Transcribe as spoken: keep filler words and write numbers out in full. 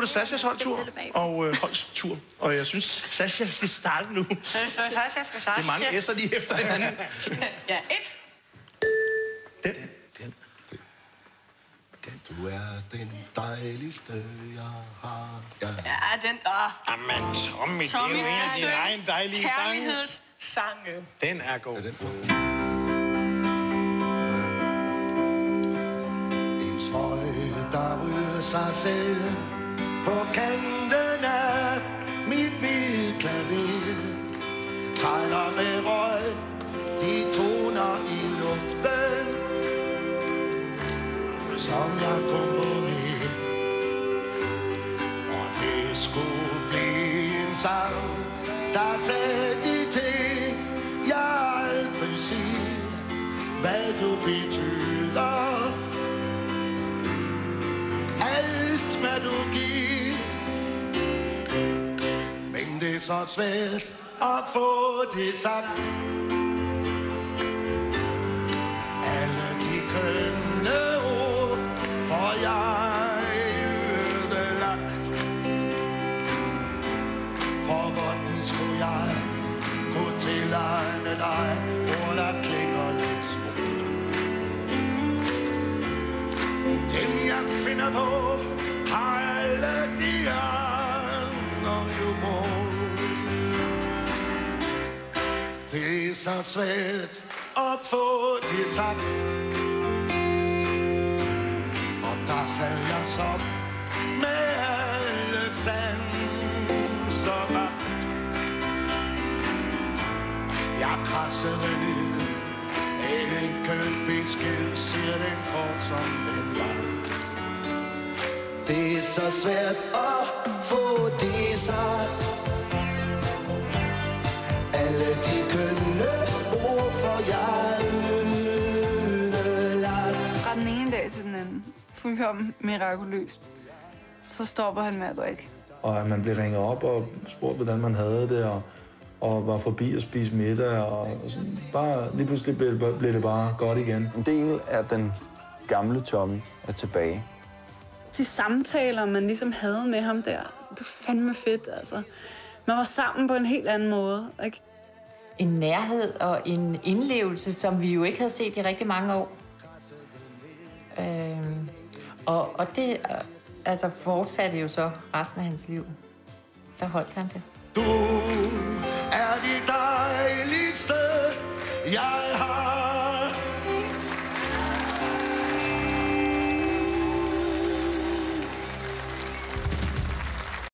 det Sashas holdtur og øh, holdstur. Og jeg synes, Sasha skal starte nu. Synes du, Sasha skal starte? Det er mange S'er lige efter hinanden. Ja, et. Den. Den. Den. Du er den dejligste, jeg har. Ja, Ja, den der. Jamen, Tommy, det er Tommy jo en af skal dine synge egen dejlige sange. kærlighedssange. Den er god. er den for? En trøje, der ryger sig selv på kanten af mit hvide klaver. Tegner med røg, de toner i luften, som jeg komponerer. Og det skulle blive en sang, der sagde de ting, jeg aldrig siger, hvad du betyder. Alt, hvad du giver. Men det er så svært at få det sagt. Alle de kønne ord får jeg ødelagt. For hvordan skulle jeg kunne tilegne dig ord, der klinger lidt smukt? Den jeg finder på har alle de andre jo brugt. Det er så svært at få det sagt. Og der sad jeg så med alle sanser vagt. Jeg krassede ned en enkelt besked, siger den kort som den var. Det er så svært at få det sagt. Alle de kønne ord for jeg ødelagt. Fra den ene dag til den anden, fuldkommen mirakuløst, så stopper han med at drikke. Og at man blev ringet op og spurgt, hvordan man havde det, og, og var forbi og spise middag, og sådan. Bare, lige pludselig blev, blev det bare godt igen. En del af den gamle Tommy er tilbage. De samtaler, man ligesom havde med ham der, det var fandme fedt, altså. Man var sammen på en helt anden måde, ikke? En nærhed og en indlevelse, som vi jo ikke havde set i rigtig mange år. Øhm, og, og det altså, fortsatte jo så resten af hans liv. Der holdt han det. Du er det dejligste, jeg har